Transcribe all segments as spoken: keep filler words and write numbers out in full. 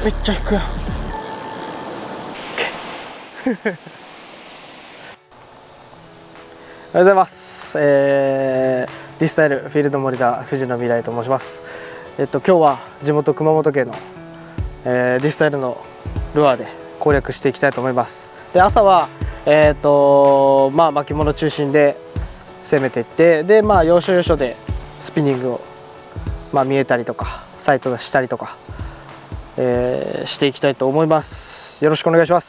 めっちゃ引くやん。おはようございます。えー、リスタイルフィールド森田藤野未来と申します。えっと今日は地元熊本県の、えー、リスタイルのルアーで攻略していきたいと思います。で朝はえっとまあ巻物中心で攻めていって、でまあ要所要所でスピニングをまあ見えたりとかサイト出したりとか、えー、していきたいと思います。よろしくお願いします。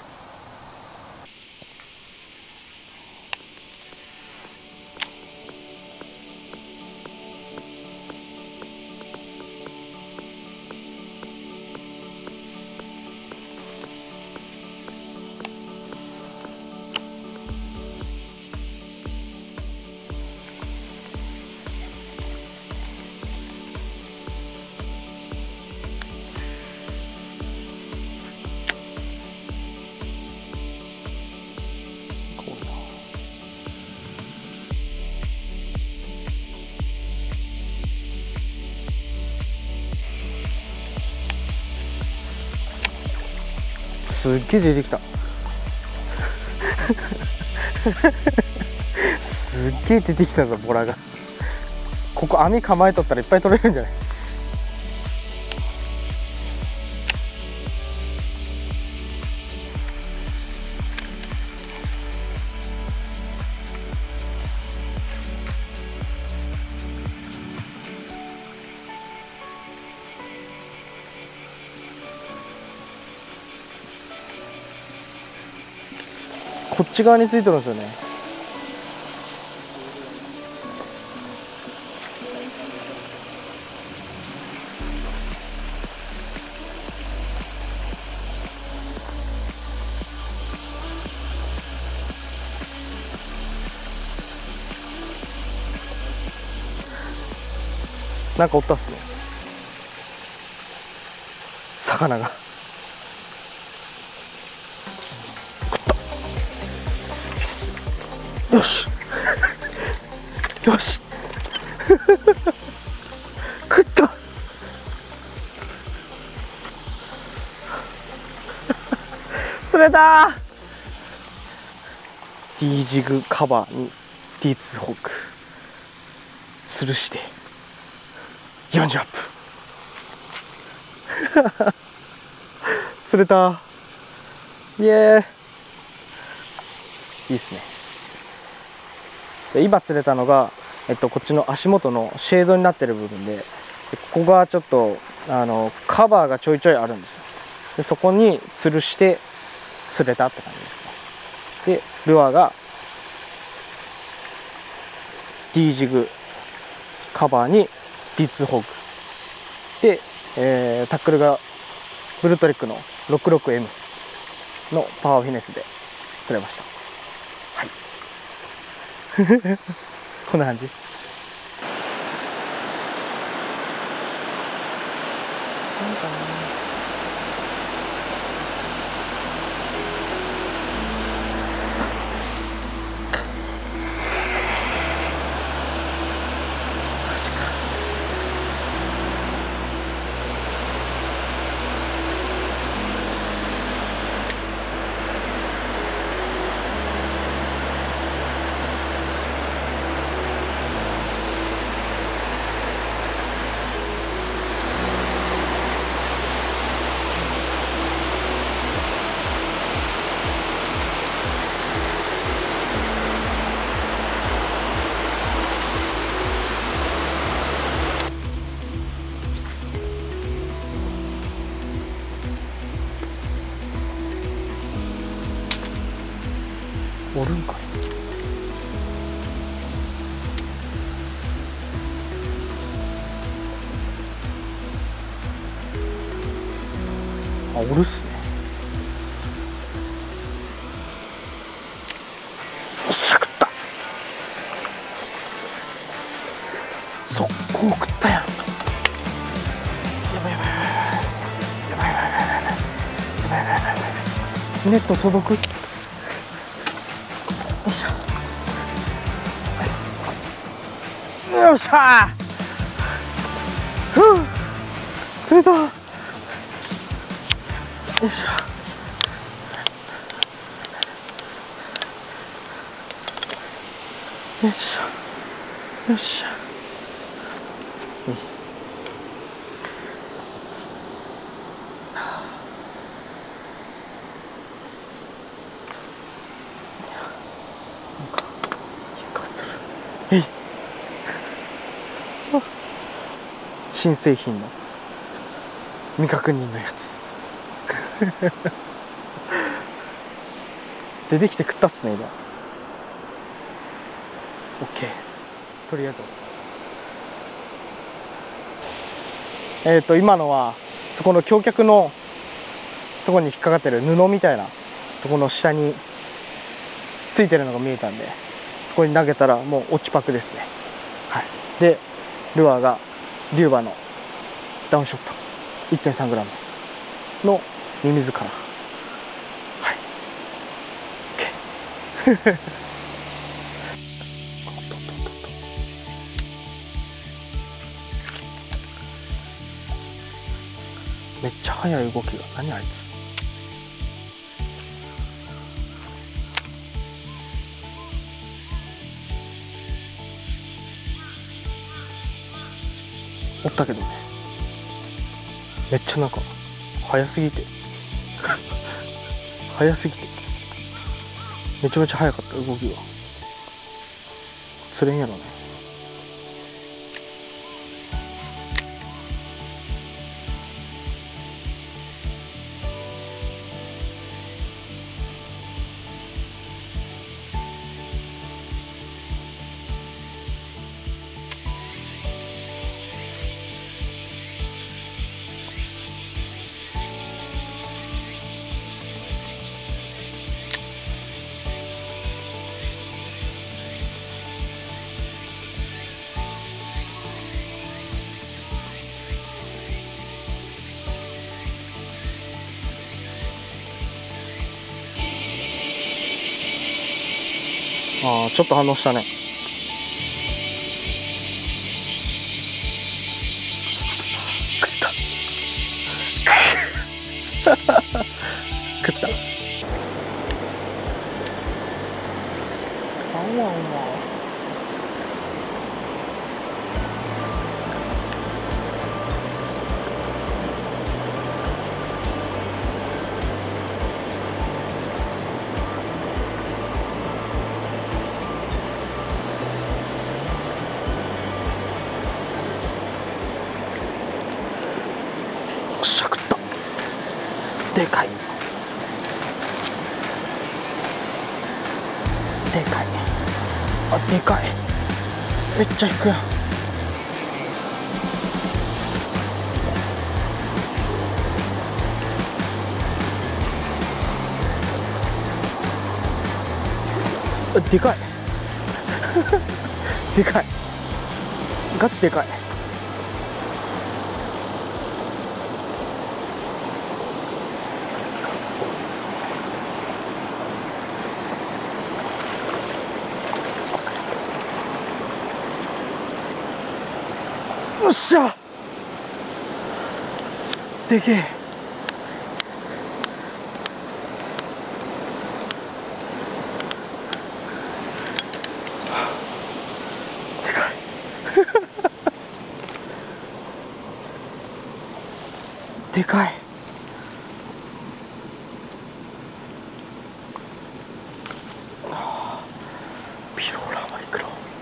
すっげえ出てきたすっげえ出てきたぞボラが。ここ網構えとったらいっぱい取れるんじゃない？こっち側についてるんですよね。なんかおったっすね、魚が。よしよし食った釣れた。 D ジグカバーに ディーツー ホーク吊るしてよんじゅうアップ釣れた。イエーイ、いいっすね。今釣れたのが、えっと、こっちの足元のシェードになってる部分で、ここがちょっとあのカバーがちょいちょいあるんですよ。でそこに吊るして釣れたって感じですね。でルアーが D ジグカバーに ディーツー ホークで、えー、タックルがブルートリックの ろくじゅうろくエム のパワーフィネスで釣れました。はいこんな感じ。なんかな。おるんかな。あ、おるっすね。おっしゃ、食った。速攻食ったやん。やばいやばいやばいやばいやばいやばいやばいやばいやばいやばい。ネット届く。よいしょ。よっしゃー。ふう、釣れた。 よいしょ。よいしょよいしょ。えい。新製品の未確認のやつ出てきて食ったっすね今。オッケー。とりあえずえっと今のはそこの橋脚のところに引っかかってる布みたいなところの下についてるのが見えたんで、そこに投げたらもう落ちパクですね。はい、でルアーがリュウバのダウンショット いってんさんグラム のミミズから。はい OK めっちゃ速い動きが。何あいつ。おったけどね、めっちゃなんか速すぎて速すぎてめちゃめちゃ速かった動きが。釣れんやろね。ああ、ちょっと反応したね。食った食った。あわあわ。でかいでかい。あ、でかい。めっちゃ引くやん。あ、でかいでかい。ガチでかい。よっしゃ、でけえ。でかいでかい。ビローラーマイクロ。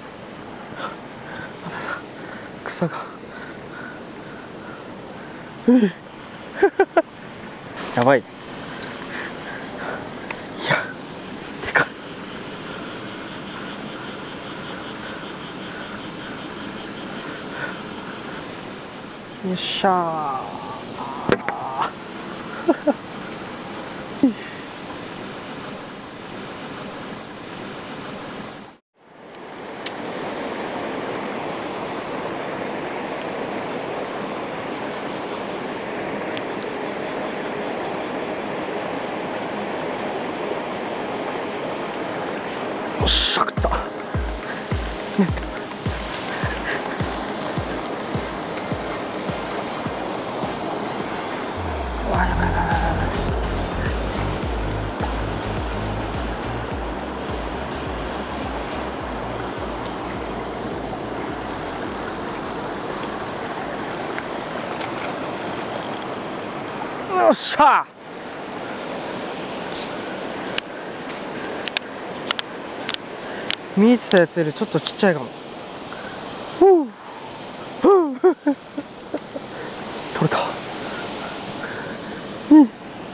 草がやばい。いや、でかい。よっしゃーよっしゃ、食った。わやばいやばいやばいやばい。 っしゃー、見えてたやつよりちょっとちっちゃいかも。ふうふう取れた。うん、いい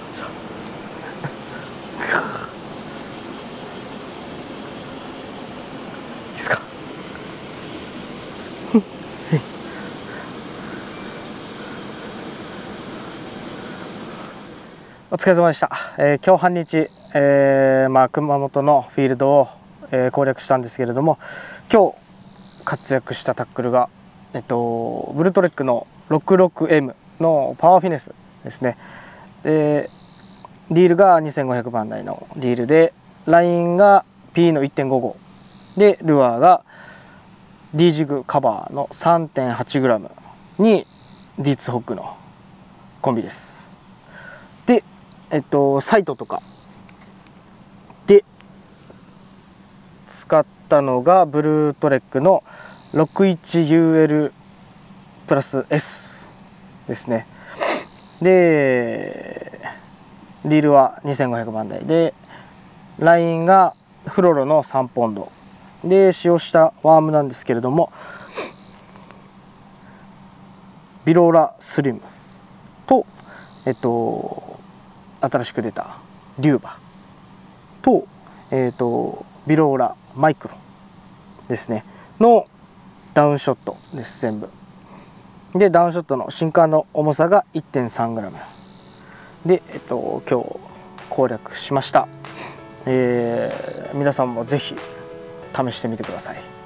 ですか。お疲れ様でした。えー、今日半日、えーまあ、熊本のフィールドを、えー、攻略したんですけれども、今日活躍したタックルが、えっと、ブルトレックの ろくじゅうろくエム のパワーフィネスですね。でリールがにせんごひゃくばん台のリールで、ラインが P の いってんごご で、ルアーが D ジグカバーの さんてんはちグラム に ディーツ ホックのコンビです。で、えっと、サイトとかで使ったのがブルートレックの ろくじゅういちユーエル プラス S ですね。でリールはにせんごひゃくばん台で、ラインがフロロのさんポンドで、使用したワームなんですけれども、ビローラスリムと、えっと、新しく出たリューバと、えっと、ビローラマイクロですねのダウンショットです。全部でダウンショットの新刊の重さが いってんさんグラム で、えっと、今日攻略しました。えー、皆さんもぜひ試してみてください。